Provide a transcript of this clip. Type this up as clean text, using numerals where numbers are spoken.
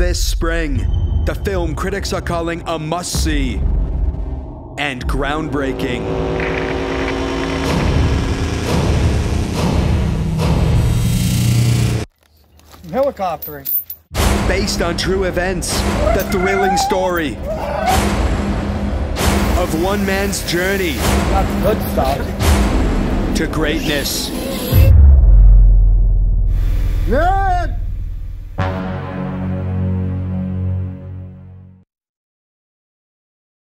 this spring. The film critics are calling a must-see and groundbreaking. Helicoptering. Based on true events, the thrilling story of one man's journey That's good stuff. to greatness. Yeah.